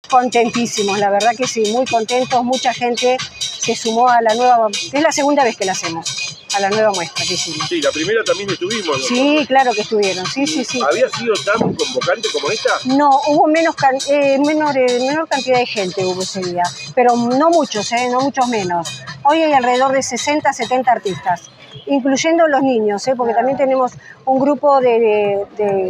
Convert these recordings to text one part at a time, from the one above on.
Contentísimos, la verdad que sí, muy contentos. Mucha gente se sumó a la nueva, es la segunda vez que la hacemos, a la nueva muestra que hicimos. Sí, la primera también estuvimos, ¿no? Sí, claro que estuvieron, sí. ¿Había sido tan convocante como esta? No, hubo menor cantidad de gente hubo ese día, pero no muchos, no muchos menos. Hoy hay alrededor de 60, 70 artistas, incluyendo los niños, porque también tenemos un grupo de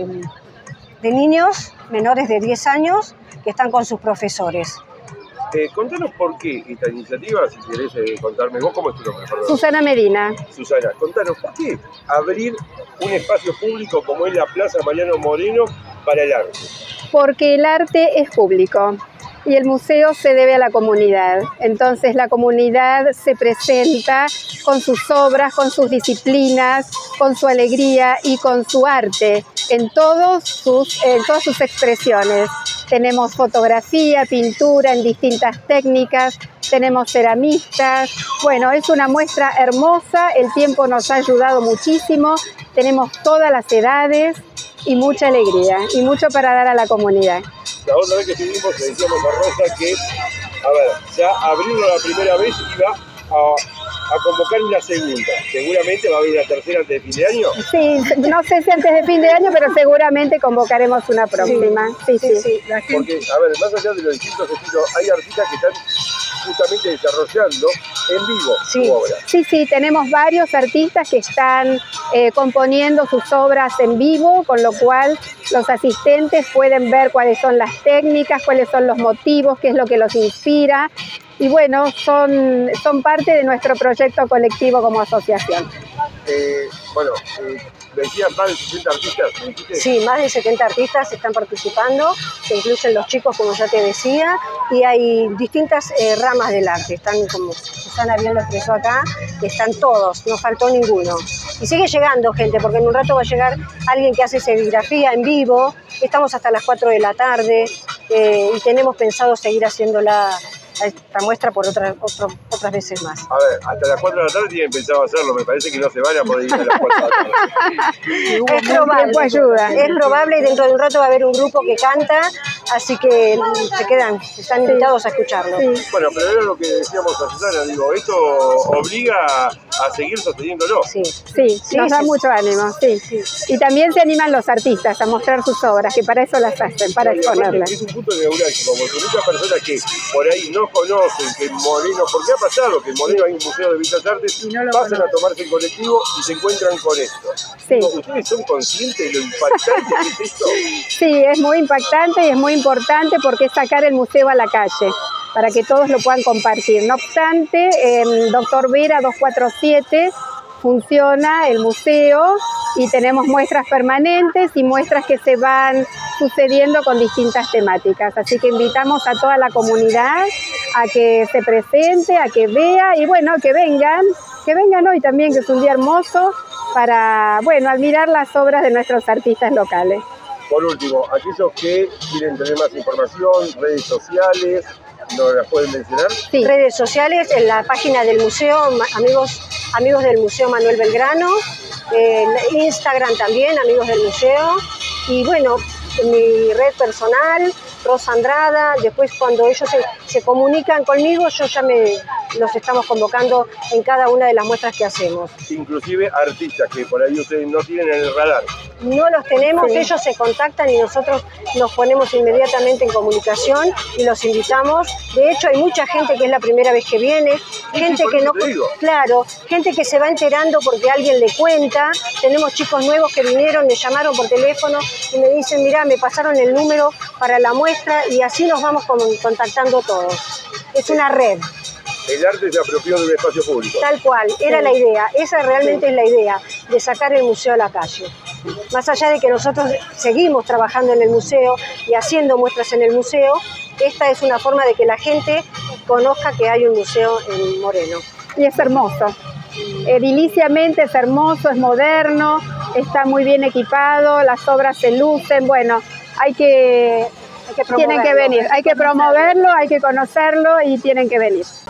niños menores de 10 años que están con sus profesores. Contanos por qué esta iniciativa, si querés contarme vos, ¿cómo es tu nombre? Perdón. Susana Medina. Susana, contanos, ¿por qué abrir un espacio público como es la Plaza Mariano Moreno para el arte? Porque el arte es público y el museo se debe a la comunidad. Entonces la comunidad se presenta con sus obras, con sus disciplinas, con su alegría y con su arte en todas sus expresiones. Tenemos fotografía, pintura en distintas técnicas, tenemos ceramistas. Bueno, es una muestra hermosa, el tiempo nos ha ayudado muchísimo, tenemos todas las edades y mucha alegría y mucho para dar a la comunidad. La otra vez que estuvimos le decíamos a Rosa que, ya abrirlo la primera vez iba a convocar una segunda. Seguramente va a haber una tercera antes de fin de año. Sí, no sé si antes de fin de año, pero seguramente convocaremos una próxima. Sí. Porque, más allá de los distintos estilos, hay artistas que están justamente desarrollando en vivo su obra. Sí, tenemos varios artistas que están componiendo sus obras en vivo, con lo cual los asistentes pueden ver cuáles son las técnicas, cuáles son los motivos, qué es lo que los inspira. Y bueno, son parte de nuestro proyecto colectivo como asociación. Decías más de 60 artistas, ¿me dijiste? Sí, más de 70 artistas están participando, se incluyen los chicos, como ya te decía, y hay distintas ramas del arte. Están, como Susana bien lo expresó acá, están todos, no faltó ninguno. Y sigue llegando gente, porque en un rato va a llegar alguien que hace serigrafía en vivo. Estamos hasta las 4 de la tarde y tenemos pensado seguir haciéndola esta muestra por otras veces más. Hasta las 4 de la tarde tienen pensado hacerlo, me parece que no se van a poder ir a las 4 de la tarde. Es probable, y dentro de un rato va a haber un grupo que canta, así que están invitados a escucharlo. Sí. Bueno, pero era lo que decíamos a Susana, esto obliga a seguir sosteniéndolo. Sí, nos da mucho ánimo, Y también se animan los artistas a mostrar sus obras, que para eso las hacen, para exponerlas. Es un punto neurálgico, porque muchas personas que por ahí no conocen que en Moreno, porque ha pasado que en Moreno hay un museo de Bellas Artes, pasan a tomarse el colectivo y se encuentran con esto. ¿Ustedes son conscientes de lo impactante que es esto? Sí, es muy impactante y es muy importante porque es sacar el museo a la calle, para que todos lo puedan compartir. No obstante, en Doctor Vera 247 funciona el museo y tenemos muestras permanentes y muestras que se van sucediendo con distintas temáticas. Así que invitamos a toda la comunidad a que se presente, a que vea y bueno, que vengan hoy también, que es un día hermoso para, admirar las obras de nuestros artistas locales. Por último, aquellos que quieren tener más información, redes sociales, ¿nos las pueden mencionar? Sí. Redes sociales, en la página del museo, amigos del Museo Manuel Belgrano, Instagram también, amigos del museo, y bueno, mi red personal, Rosa Andrada. Después cuando ellos se comunican conmigo, los estamos convocando en cada una de las muestras que hacemos. Inclusive artistas que por ahí ustedes no tienen en el radar. No los tenemos, ellos se contactan y nosotros nos ponemos inmediatamente en comunicación y los invitamos. De hecho, hay mucha gente que es la primera vez que viene, gente que no, gente que se va enterando porque alguien le cuenta. Tenemos chicos nuevos que vinieron, me llamaron por teléfono y me dicen, mirá, me pasaron el número para la muestra, y así nos vamos contactando todos. Es una red. El arte se apropió de un espacio público. Tal cual, era la idea, esa realmente es la idea, de sacar el museo a la calle. Más allá de que nosotros seguimos trabajando en el museo y haciendo muestras en el museo, esta es una forma de que la gente conozca que hay un museo en Moreno. Y es hermoso, ediliciamente es hermoso, es moderno, está muy bien equipado, las obras se lucen, tienen que venir, hay que promoverlo, hay que conocerlo y tienen que venir.